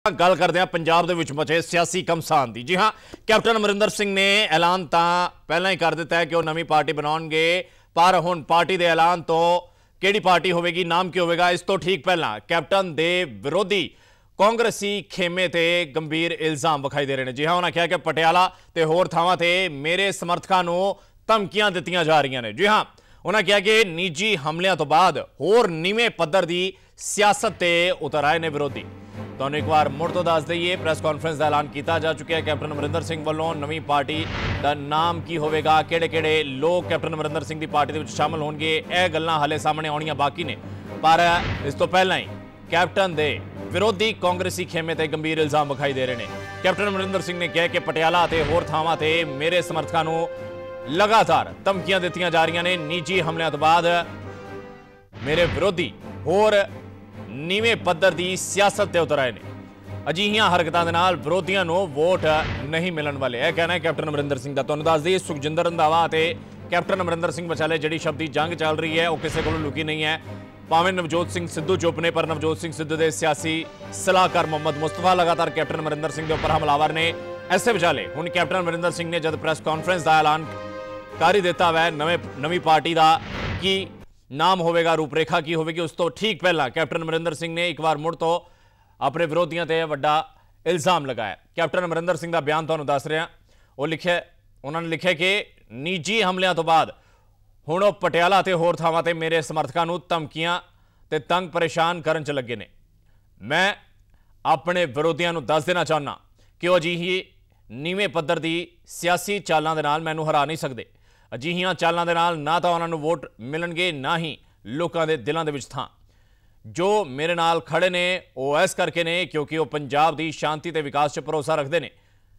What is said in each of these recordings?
गल करते हैं पंजाब दे विच मचे सियासी घमसान दी। जी हाँ, कैप्टन अमरिंदर सिंह ने ऐलान तो पहला ही कर दिता है कि वह नवी पार्टी बनाउणगे, पर हुण पार्टी के ऐलान तो किहड़ी पार्टी होवेगी, नाम की होवेगा, इस तो ठीक पहला कैप्टन दे विरोधी कांग्रेसी खेमे ते गंभीर इल्जाम विखाई दे रहे हैं। जी हाँ, उन्होंने कहा कि पटियाला ते होर थावां ते मेरे समर्थकों नूं धमकियां दित्तियां जा रही ने। जी हाँ, उन्होंने कहा कि निजी हमलियां तो बाद होर नीवें पद्धर की सियासत ते उतर आए ने विरोधी। तो एक बार मुड़ तो दस दईए, प्रेस कॉन्फ्रेंस का ऐलान किया जा चुका है कैप्टन अमरिंदर सिंह वालों। नवी पार्टी का नाम की होगा, किहड़े-किहड़े लोग कैप्टन अमरिंदर सिंह की पार्टी के शामिल होंगे, यह गल्लां हाले सामने आउणियां बाकी ने। पर इस तो पहला ही कैप्टन दे विरोधी कांग्रेसी खेमे ते गंभीर इल्जाम विखाई दे रहे हैं। कैप्टन अमरिंदर सिंह ने कहा कि पटियाला ते होर थावां ते मेरे समर्थकों नूं लगातार धमकियां दित्तियां जा रही ने। निजी हमलियां तो बाद मेरे विरोधी होर नीवें पद्धर की सियासत ते उतर आए ने। अजिहियां हरकतां दे नाल विरोधियों नूं वोट नहीं मिलण वाले, यह कहना है कैप्टन अमरिंदर सिंह का। तुहानूं दस दईए, सुखजिंदर रंधावा ते कैप्टन अमरिंदर सिंह विचाले जिहड़ी शब्दी जंग चल रही है, वह किसी कोलों लुकी नहीं है। भावें नवजोत सिंह सिद्धू चुप ने, पर नवजोत सिंह सिद्धू के सियासी सलाहकार मोहम्मद मुस्तफा लगातार कैप्टन अमरिंदर सिंह के उपर हमलावर ने। ऐसे विचाले हुण कैप्टन अमरिंदर सिंह ने जब प्रेस कॉन्फ्रेंस का ऐलान कर ही दिता वै नवी पार्टी का कि नाम होगा, रूपरेखा की होगी, उस तो ठीक पहला कैप्टन अमरिंदर सिंह ने एक बार मुड़ तो अपने विरोधियों पर वड्डा इल्जाम लगाया। कैप्टन अमरिंदर सिंह का बयान तुहानूं दस रहा, वो लिखे उन्होंने लिखे कि निजी हमलियां तो बाद हुण वो पटियाला ते होर थावां ते मेरे समर्थकों नूं धमकियां ते तंग परेशान करन च लगे ने। मैं अपने विरोधियों नूं दस देना चाहना कि वो अजिही नीवें पद्धर की सियासी चालां दे नाल मैनूं हरा नहीं सकते। अजिहियां चालां दे नाल ना तो उन्होंने वोट मिलणगे, ना ही लोगों के दिलों के थां। जो मेरे नाल खड़े ने वो इस करके ने क्योंकि वो पंजाब की शांति ते विकास च भरोसा रखते हैं,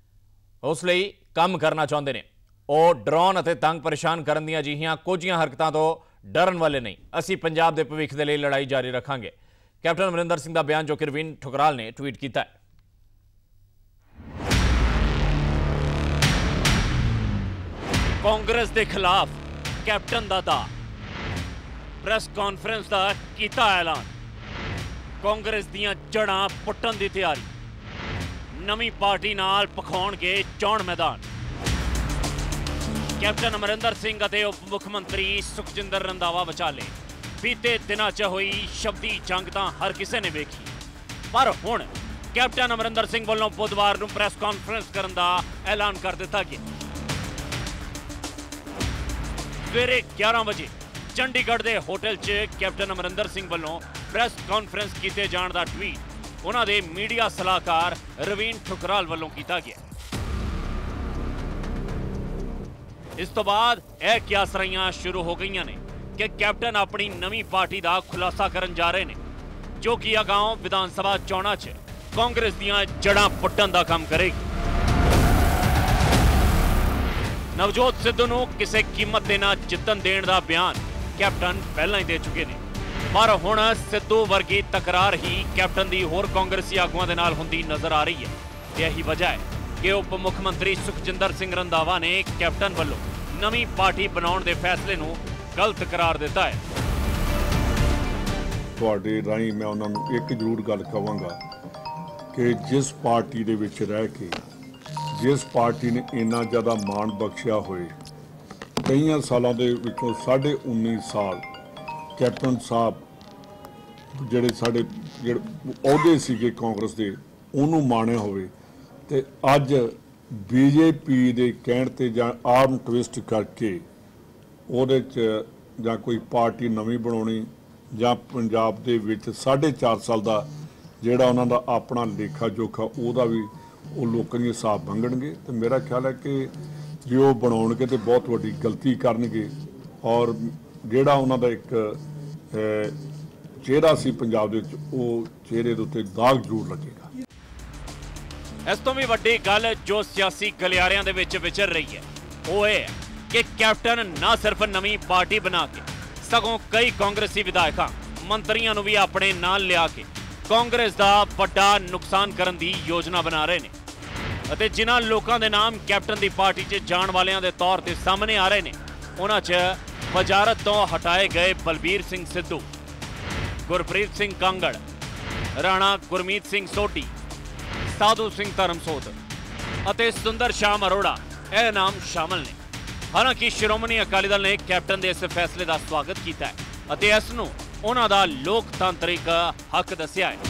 उसलिए काम करना चाहते हैं। वो डराउण अते तंग परेशान करन दीआं अजिहियां कुझियां हरकतां तो डरन वाले नहीं। असीं पंजाब दे भविख दे लई लड़ाई जारी रखांगे। कैप्टन अमरिंदर सिंह का बयान जो कि रवीन ठुकराल ने ट्वीट किया है। कांग्रेस के खिलाफ कैप्टन का दा, प्रेस कॉन्फ्रेंस का किया ऐलान। कांग्रेस दीआं जड़ां पुट्टण की तैयारी, नवी पार्टी नाल पखाउणगे चोण मैदान। कैप्टन अमरिंदर सिंह और उप मुख्यमंत्री सुखजिंदर रंधावा विचाले बीते दिनों च हुई शब्दी जंग तो हर किसी ने वेखी, पर हुण कैप्टन अमरिंदर सिंह वालों बुधवार नूं प्रेस कॉन्फ्रेंस करने का ऐलान कर दिता गया। सवेरे 11 बजे चंडीगढ़ के होटल च कैप्टन अमरिंदर सिंह वालों प्रेस कॉन्फ्रेंस किए जाने का ट्वीट उन्होंने मीडिया सलाहकार रवीन ठुकराल वालों किया गया। इस तो बाद यह क्यासराइयां शुरू हो गई ने कि कैप्टन अपनी नवी पार्टी का खुलासा करन जा रहे हैं, जो कि अगाओं विधानसभा चोणां च कांग्रेस दीआं जड़ां पुट्टण दा काम करेगी। नवजोत सिद्धू नूं किसी कीमत दे नाल जितन देण दा बयान कैप्टन पहलां ही दे चुके ने, पर हुण सिद्धू वर्गी तकरार ही कैप्टन दी होर कांग्रेसी आगुआं दे नाल हुंदी नजर आ रही है। यही वजह है कि उप मुख्यमंत्री सुखजिंदर सिंह रंधावा ने कैप्टन वालों नवी पार्टी बनाउण दे फैसले नूं गलत करार दिता है। तुहाडे राहीं मैं उन्हां नूं एक जरूर गल कहांगा कि जिस पार्टी दे विच रह के जिस पार्टी ने इन्ना ज़्यादा माण बख्शिया होए, कई सालों के विचों 19.5 साल कैप्टन साहब जिहड़े साडे अहुदे सीगे कांग्रेस दे उहनूं माणिया होवे, ते अज बीजेपी दे कहण ते जां आर्म ट्विस्ट करके ਉਹਦੇ 'ਚ ਜਾਂ कोई पार्टी नवीं बनाउणी ਜਾਂ पंजाब दे विच 4.5 साल ਦਾ ਜਿਹੜਾ ਉਹਨਾਂ ਦਾ ਆਪਣਾ ਲੇਖਾ ਜੋਖਾ ਉਹਦਾ ਵੀ ਉਹ ਲੋਕਾਂ ਦੇ ਹਿਸਾਬ ਮੰਗਣਗੇ। ਤੇ ਮੇਰਾ ਖਿਆਲ ਹੈ ਕਿ ਜੇ ਉਹ ਬਣਾਉਣਗੇ ਤੇ ਬਹੁਤ ਵੱਡੀ ਗਲਤੀ ਕਰਨਗੇ, ਔਰ ਜਿਹੜਾ ਉਹਨਾਂ ਦਾ ਇੱਕ ਚਿਹਰਾ ਸੀ ਪੰਜਾਬ ਦੇ ਵਿੱਚ, ਉਹ ਚਿਹਰੇ ਦੇ ਉੱਤੇ ਦਾਗ ਜ਼ਰੂਰ ਲੱਗੇਗਾ। इस तो भी वड्डी गल जो सियासी गलियारियां दे विच विचर रही है वो है कि कैप्टन ना सिर्फ नवी पार्टी बना के सगों कई कांग्रेसी विधायकों मंत्रियों नूं भी अपने नाल लिया के कांग्रेस का वड्डा नुकसान करने की योजना बना रहे हैं। अते जिन्हां लोगों के नाम कैप्टन की पार्टी च जाण वालियां दे तौर ते सामने आ रहे हैं, उन्हां च वजारत तो हटाए गए बलबीर सिंह सिद्धू, गुरप्रीत सिंह कांगड़, राणा गुरमीत सिंह सोढी, ਸਾਧੂ ਸਿੰਘ ਧਰਮਸੋਤ ਅਤੇ ਸੁੰਦਰ ਸ਼ਾਮ ਅਰੋੜਾ ਇਹ ਨਾਮ ਸ਼ਾਮਲ ਨੇ। ਹਾਲਾਂਕਿ ਸ਼੍ਰੋਮਣੀ ਅਕਾਲੀ ਦਲ ਨੇ ਕੈਪਟਨ ਦੇ ਇਸ ਫੈਸਲੇ ਦਾ ਸਵਾਗਤ ਕੀਤਾ ਹੈ ਅਤੇ ਇਸ ਨੂੰ ਉਹਨਾਂ ਦਾ ਲੋਕਤੰਤਰਿਕ ਹੱਕ ਦੱਸਿਆ ਹੈ।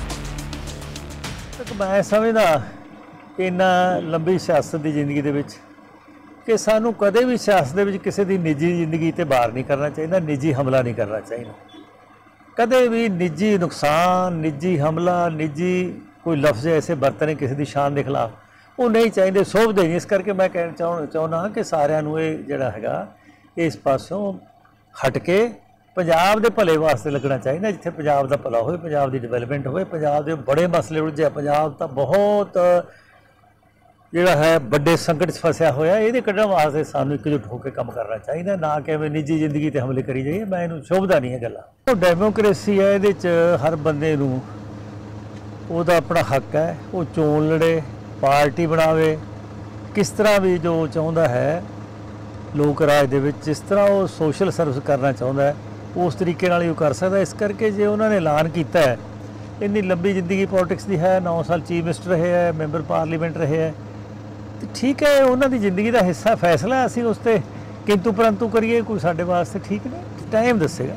मैं समझदा इन्ना लंबी सियासत की जिंदगी दे विच कि सानू कदे भी सियासत दे विच किसी दी निजी जिंदगी ते बाहर नहीं करना चाहिए, निजी हमला नहीं करना चाहिए। कदे भी निजी नुकसान, निजी हमला, निजी कोई लफ्ज़ ऐसे बरतने किसी की शान के खिलाफ वो नहीं चाहिए, शोभते नहीं। इस करके मैं कहना चाहुंदा कि सारिਆਂ ਨੂੰ ਇਹ ਜਿਹੜਾ ਹੈਗਾ इस पासों हट के पंजाब के भले वास्ते लगना चाहिए। जिथे पंजाब का भला हो, पंजाब की डिवेलपमेंट हो, पंजाब के बड़े मसले उलझे, पंजाब तो बहुत जोड़ा है बड़े संकट फसया होया, ये कढ़न वास्ते सानू एकजुट होकर काम करना चाहिए, ना कि निजी जिंदगी ते हमले करी जाइए। मैं इनू शोभदा नहीं है गल्लां। तो डेमोक्रेसी है, ये हर बंदे नू ओहदा अपना हक है, वो चोन लड़े, पार्टी बनावे, किस तरह भी जो चाहुंदा है लोक राज दे विच, जिस तरह वो सोशल सर्विस करना चाहुंदा है उस तरीके नाल ही वो कर सकदा। इस करके जो उन्होंने ऐलान किया है, इन्नी लंबी जिंदगी पॉलिटिक्स की है, 9 साल चीफ मिनिस्टर रहे हैं, मैंबर पार्लीमेंट रहे हैं, तो ठीक है उन्होंने जिंदगी का हिस्सा फैसला असीं उस ते किंतु परंतु करिए कोई साडे वास्ते ठीक नहीं, टाइम दसेगा।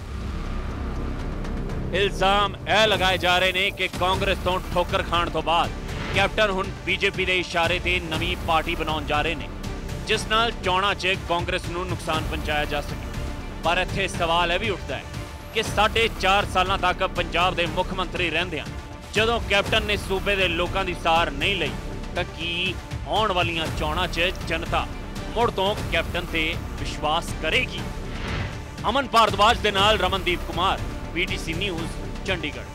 इल्जाम यह लगाए जा रहे हैं कि कांग्रेस तो ठोकर खाण तो बाद कैप्टन हुण बीजेपी के इशारे ते नवी पार्टी बनाउण जा रहे हैं, जिस नाल चोणां 'च कांग्रेस नूं नुकसान पहुंचाया जा सके। पर इत्थे सवाल यह भी उठता है कि 4.5 साल तक पंजाब के मुख मंत्री रहिंदियां जदों कैप्टन ने सूबे के लोगों की सार नहीं लई, तो की आउण वालियां चोणां 'च जनता मुड़ तो कैप्टन ते विश्वास करेगी? अमन भारद्वाज दे नाल रमनदीप कुमार, PTC न्यूज़, चंडीगढ़।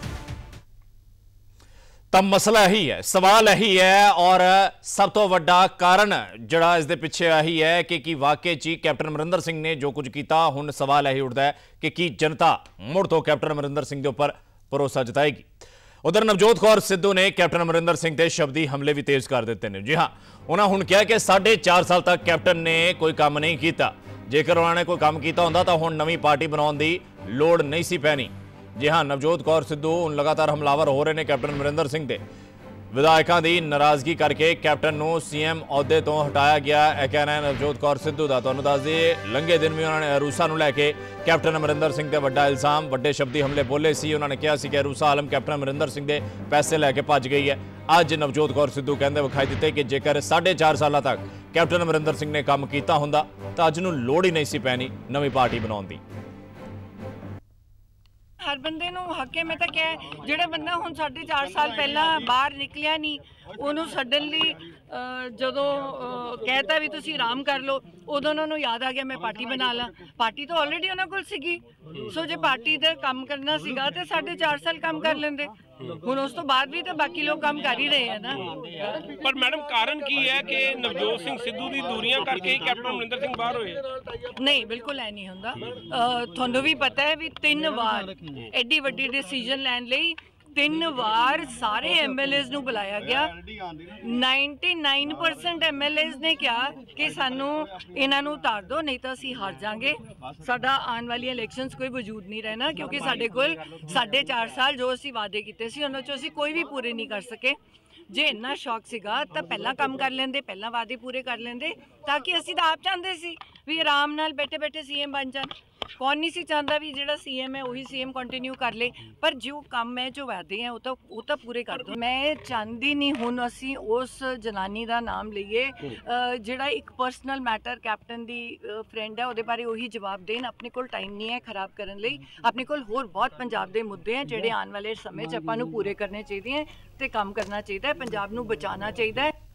तो मसला यही है, सवाल यही है, और सब तो वड्डा कारण जड़ा इस दे पिछे यही है कि वाकई ची कैप्टन अमरिंदर सिंह ने जो कुछ किया, हुण सवाल यही उठता है कि जनता मुड़ तो कैप्टन अमरिंदर सिंह के उपर भरोसा जताएगी। उधर नवजोत कौर सिद्धू ने कैप्टन अमरिंदर सिंह के शब्दी हमले भी तेज कर दिते हैं। जी हाँ, उन्होंने हुण कहा कि 4.5 साल तक कैप्टन ने कोई काम नहीं किया, जेकर उन्होंने कोई काम किया होंदा तो हुण नवीं पार्टी बनाउण दी लोड़ नहीं सी पैनी। जी हाँ, नवजोत कौर सिद्धू हुण लगातार हमलावर हो रहे हैं कैप्टन अमरिंदर सिंह के। विधायकों की नाराजगी करके कैप्टन नूं CM अहुदे तो हटाया गया, यह कहना है नवजोत कौर सिद्धू का। तुहानूं दस दईए लंघे दिन भी उन्होंने अरूसा नूं लैके कैप्टन अमरिंदर सिंह ते वड्डा इल्जाम, वड्डे शब्दी हमले बोले सी। उन्होंने कहा सी कि अरूसा आलम कैप्टन अमरिंदर सिंह के पैसे लैके भज गई है। अज नवजोत कौर सिद्धू कहते विखाई दिते कि जेकर 4.5 साल तक कैप्टन अमरिंदर सिंह ने काम किया हुंदा तो अज नूं लोड़ ही नहीं सी पैनी नवीं पार्टी बनाउण दी। हर बंदे नूं हक है। मैं तो क्या जिहड़ा बंदा हुण 4.5 साल पहला बाहर निकलिया नहीं, उन्होंने सडनली जदों कहता भी तुसीं आराम कर लो, उदों उन्होंने याद आ गया मैं पार्टी बना ला। पार्टी तो ऑलरेडी उन्होंने कोल सीगी, सो जे पार्टी दा काम करना सीगा ते 4.5 साल काम कर लेंदे। हुण उस तो बाद भी तो बाकी लोग काम कर ही रहे हैं ना। पर मैडम कारण की है कि नवजोत सिंह सिद्धू दी दूरियां करके ही कैप्टन अमरिंदर सिंह बाहर होए? नहीं, बिल्कुल ऐ नहीं हुंदा। तुहानूं भी पता है भी 3 बार एडी वड्डी डिसीजन लैण लई 3 बार सारे MLAs नूं बुलाया गया। 99% MLAs ने कहा कि सानू इन्हां नूं उतार दो, नहीं तो असीं हार जाएंगे, साडा आने वाली इलैक्शनस कोई वजूद नहीं रहना, क्योंकि साडे कोल 4.5 साल जो असीं वादे कीते सी उन्हां चों असीं कोई भी पूरे नहीं कर सके। जे इन्ना शौक सीगा तो पहला काम कर लेंदे, पहला वादे पूरे कर लेंदे, ताकि असीं तां आप चाहते सी भी आराम नाल बैठे बैठे CM बन जाण। कौन नहीं सी चाहता भी जिहड़ा CM है वही CM कंटिन्यू कर ले, पर जो काम है जो वादे हैं वो तो पूरे कर दो। मैं चाहती नहीं हुण असीं उस जनानी का नाम लईए जिहड़ा एक पर्सनल मैटर कैप्टन दी फ्रेंड है, उहदे बारे वही जवाब देन। अपने कोल टाइम नहीं है खराब करने लई, अपने कोल होर बहुत पंजाब दे मुद्दे हैं जिहड़े आने वाले समय च आपां नूं पूरे करने चाहिए ते काम करना चाहिए, पंजाब नूं बचाना चाहिए।